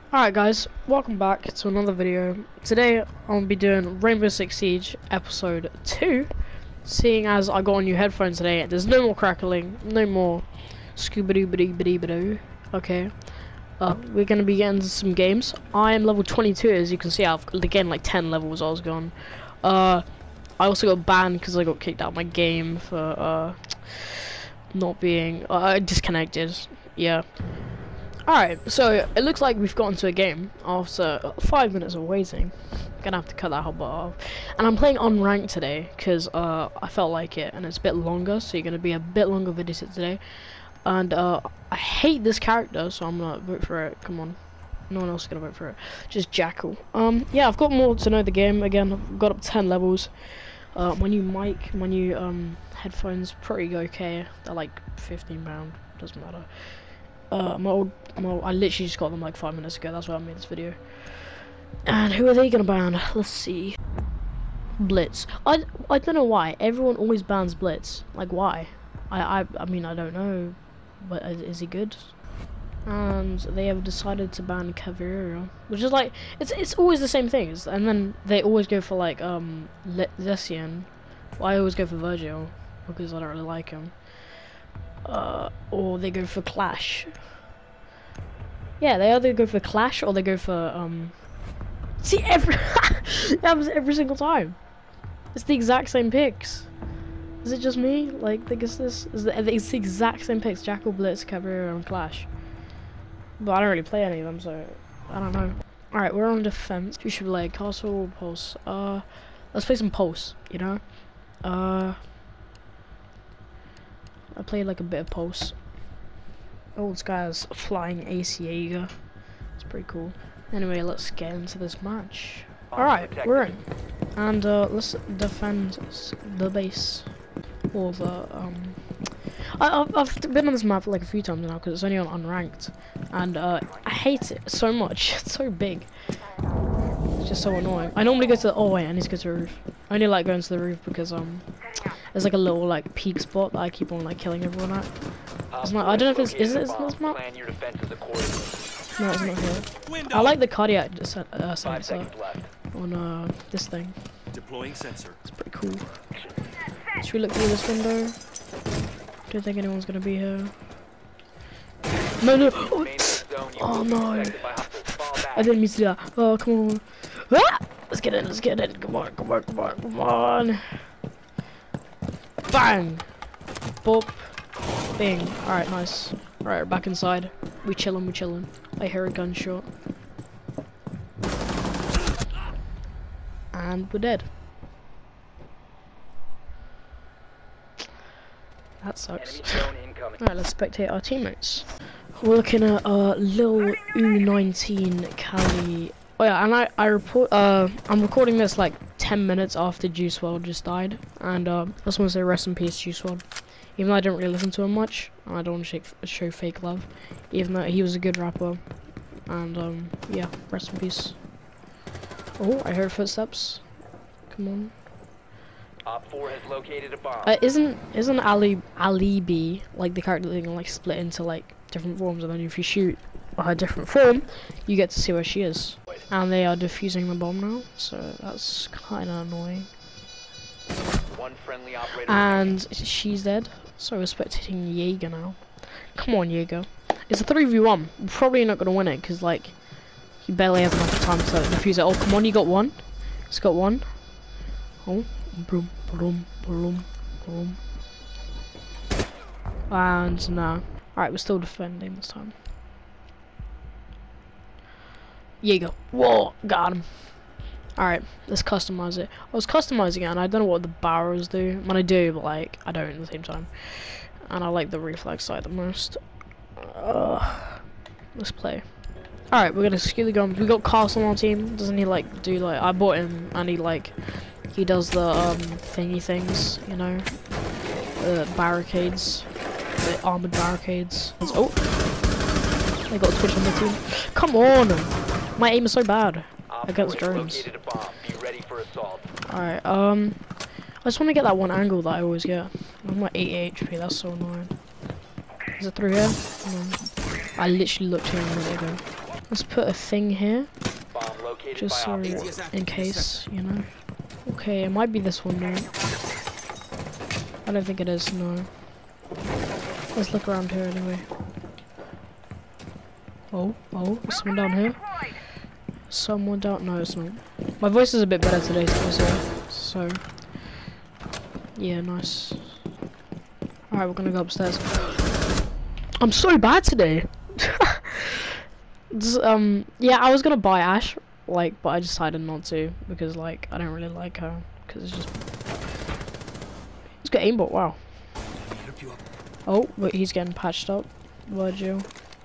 Alright guys, welcome back to another video. Today I'm going to be doing Rainbow Six Siege Episode 2. Seeing as I got a new headphones today, there's no more crackling, no more scooby-doo-ba-dee-ba-dee-ba-doo. Okay, we're going to be getting some games. I am level 22, as you can see. I've again like 10 levels I was gone. I also got banned because I got kicked out of my game for not being disconnected. Yeah. Alright, so it looks like we've gotten to a game after 5 minutes of waiting. Gonna have to cut that whole part off. And I'm playing unranked today because I felt like it, and it's a bit longer, so you're gonna be a bit longer video today. And I hate this character, so I'm gonna vote for it. Come on, no one else is gonna vote for it. Just Jackal. Yeah, I've got more to know the game. Again, I've got up 10 levels. My new mic, my new headphones, pretty okay. They're like £15. Doesn't matter. I literally just got them like 5 minutes ago. That's why I made this video. And who are they gonna ban? Let's see. Blitz. I don't know why everyone always bans Blitz. Like why? I mean I don't know, but is he good? And they have decided to ban Caveira, which is like it's always the same things. And then they always go for like Zessian. Well, I always go for Virgil because I don't really like him. Or they go for Clash. Yeah, they either go for Clash or they go for see, that happens every single time. It's the exact same picks. Is it just me? Like, think it's this? It's the exact same picks: Jackal, Blitz, Caveira, and Clash. But I don't really play any of them, so I don't know. All right, we're on defense. We should play Castle or Pulse. Let's play some Pulse. You know. I played like a bit of Pulse. Oh, this guy's flying AC Jaeger. It's pretty cool. Anyway, let's get into this match. Alright, we're in. And let's defend the base. Or the I've been on this map like a few times now because it's only on unranked. And I hate it so much. It's so big. It's just so annoying. I normally go to the I need to go to the roof. I only like going to the roof because there's like a little like peak spot that I keep on like killing everyone at. It's not, I don't know if it's this map? No, it's not here. I like the cardiac sensor on this thing. Deploying sensor. It's pretty cool. Should we look through this window? Don't think anyone's gonna be here. No. Oh no. I didn't mean to do that. Oh, come on. Ah! Let's get in. Come on. Bang! Bop. Bing. Alright, nice. Alright, we're back inside. We chillin'. I hear a gunshot. And we're dead. That sucks. Alright, let's spectate our teammates. We're looking at Lil U19 Cali. Oh yeah, and I'm recording this like 10 minutes after Juice WRLD just died, and I just want to say rest in peace, Juice WRLD. Even though I don't really listen to him much, and I don't want to show fake love, even though he was a good rapper, and yeah, rest in peace. Oh, I heard footsteps. Come on. Op 4 has located a bomb. Isn't Ali B like the character that can like split into like different forms, and then if you shoot a different form, you get to see where she is. And they are defusing the bomb now, so that's kind of annoying. One friendly operator and she's dead, so we're spectating Jaeger now. Come on, Jaeger. It's a 3v1. We're probably not gonna win it because like he barely has enough time to defuse it. Oh, come on, you got one. It's got one. Oh, boom. And no. Alright, we're still defending this time. Jaeger. Whoa, got him. Alright, let's customize it. I was customizing it and I don't know what the barrels do. I mean, I do, but like, I don't at the same time. And I like the reflex side the most. Let's play. Alright, we're gonna skew the gun. We got Castle on our team. Doesn't he like do like, I bought him and he does the thingy things, you know? The barricades. The armored barricades. Oh! They got a Twitch on the team. Come on! My aim is so bad against drones. Alright, I just want to get that one angle that I always get. I'm like 8 HP, that's so annoying. Is it through here? No. I literally looked here a minute ago. Let's put a thing here, Bomb located just so in case, you know. Okay, it might be this one though. I don't think it is, no. Let's look around here anyway. Oh, there's someone down here. Someone down, no it's not. My voice is a bit better today, so yeah, nice. Alright, we're gonna go upstairs. I'm so bad today. Yeah, I was gonna buy Ash, like, but I decided not to because, like, I don't really like her because it's got aimbot. Wow. Oh, but he's getting patched up. Virgil.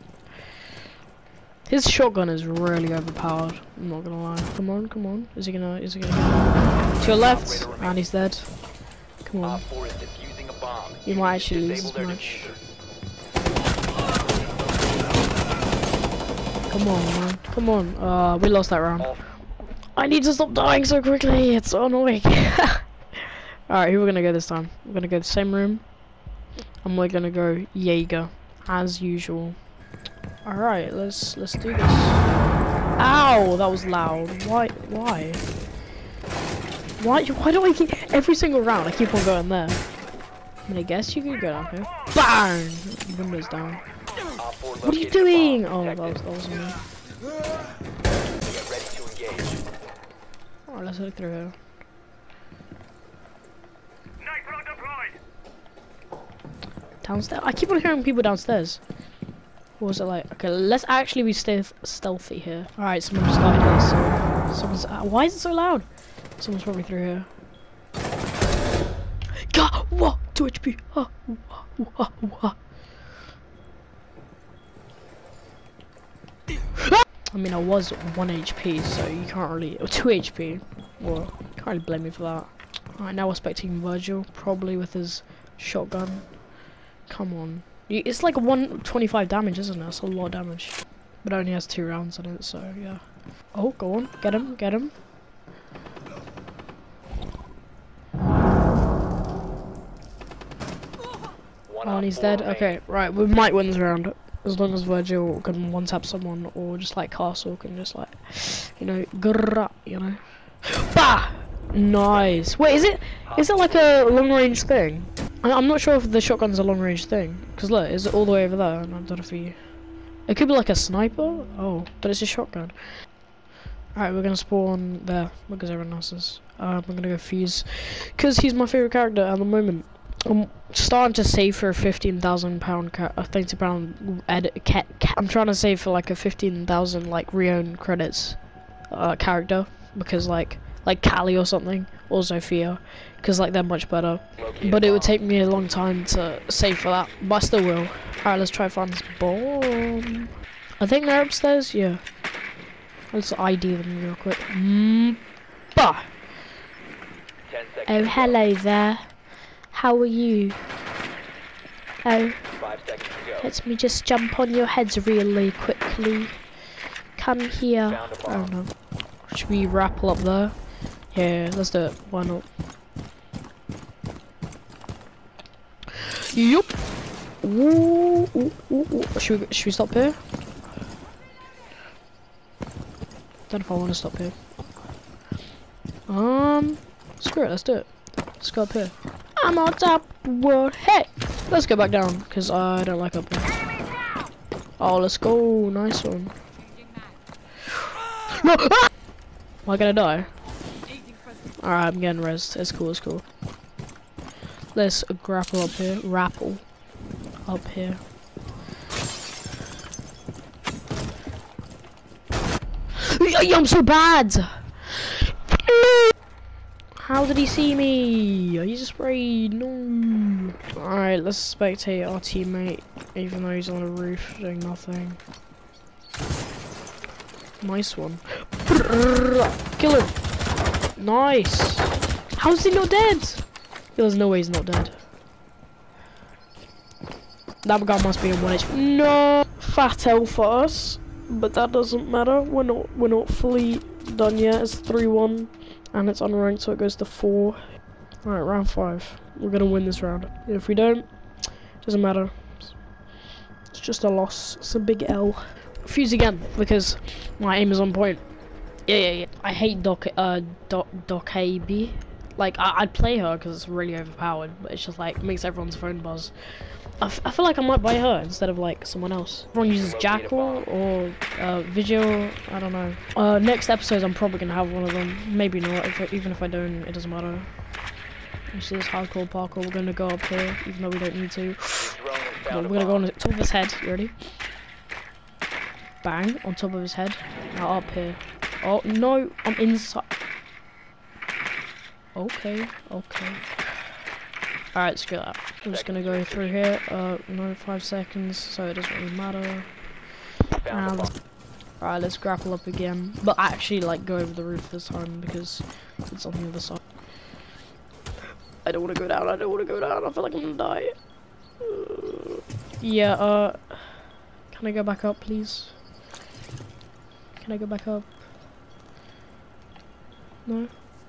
His shotgun is really overpowered. I'm not gonna lie. Come on. Is he gonna get to your left? And he's dead. Come on. You might actually lose this match. Come on, man. Come on. We lost that round. I need to stop dying so quickly. It's so annoying. Alright, who we're gonna go this time? We're gonna go the same room. And we're gonna go Jaeger, as usual. Alright, let's do this. Ow! That was loud. Why? Why do I keep every single round I keep on going there? I mean, I guess you could go down here. Bang! Window's down. What are you doing? Oh, that was me. Alright, let's look through here. Downstairs? I keep on hearing people downstairs. What was it like? Okay, let's actually be stealthy here. Alright, someone just died here, so someone's... why is it so loud? Someone's probably through here. God, what? 2 HP. I mean, I was 1 HP, so you can't really... or 2 HP. Well, can't really blame me for that. Alright, now we're expecting Virgil, probably with his shotgun. Come on. It's like 125 damage, isn't it? That's a lot of damage. But it only has 2 rounds in it, so yeah. Oh, go on. Get him. Oh, and he's dead. Okay, right. We might win this round. As long as Virgil can one-tap someone, or just like Castle can just like, you know, grrrr, you know. Bah! Nice. Wait, is it like a long-range thing? I'm not sure if the shotgun's a long-range thing. Because look, is it all the way over there? And I don't know if it could be like a sniper? Oh, but it's a shotgun. Alright, we're gonna spawn there, because everyone else is. We're gonna go Fuse. Because he's my favourite character at the moment. I'm starting to save for a £15,000 £30 edit. I'm trying to save for like a 15,000 like re-owned credits character. Because like Callie or something, or Zofia, because like they're much better. But it would take me a long time to save for that, but I still will. Alright, let's try find this bomb. I think they're upstairs, yeah. Let's ID them real quick. Bah! Oh, hello there. How are you? Oh, let me just jump on your heads really quickly. Come here. I don't know. Should we rappel up there? Yeah, let's do it. Why not? Yup. Ooh. Should we stop here? Don't know if I want to stop here. Screw it. Let's do it. Let's go up here. I'm on top of the world. Hey, let's go back down because I don't like up there. Oh, let's go. Nice one. No. Ah! Am I gonna die? Alright, I'm getting rezzed. It's cool. Let's grapple up here. Rappel up here. I'm so bad! How did he see me? He just sprayed. No. Alright, let's spectate our teammate, even though he's on the roof doing nothing. Nice one. Kill him. Nice. How is he not dead? There's no way he's not dead. That guy must be in 1 HP. No. Fat L for us, but that doesn't matter. We're not fully done yet. It's 3-1, and it's unranked, so it goes to 4. All right, round 5. We're gonna win this round. If we don't, doesn't matter. It's just a loss. It's a big L. Fuse again because my aim is on point. Yeah. I hate Doc AB. Like I'd play her because it's really overpowered, but it's just like makes everyone's phone buzz. I feel like I might buy her instead of like someone else. Everyone uses Jackal or Vigil. I don't know. Next episodes I'm probably gonna have one of them. Maybe not. Even if I don't, it doesn't matter. You see this hardcore parkour? We're gonna go up here, even though we don't need to. But we're gonna go on the top of his head. You ready? Bang on top of his head. Now up here. Oh no, I'm inside. Okay. Alright, screw that. I'm just gonna go through here. No, 5 seconds, so it doesn't really matter. Alright, let's grapple up again. But actually, like, go over the roof this time because it's on the other side. I don't want to go down. I feel like I'm gonna die. Yeah, can I go back up, please? Can I go back up? No?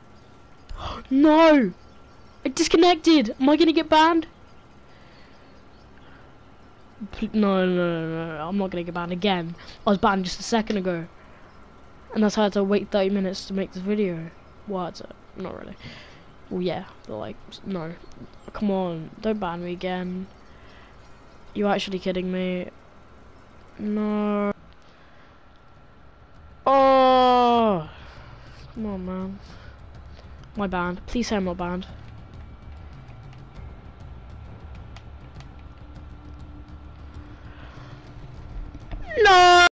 No! It disconnected! Am I gonna get banned? No, I'm not gonna get banned again. I was banned just a second ago. And that's how I had to wait 30 minutes to make this video. What? Not really. Well, yeah, but like, no. Come on, don't ban me again. You actually kidding me? No. Oh! Come on, man. Am I banned? Please say I'm not banned. No!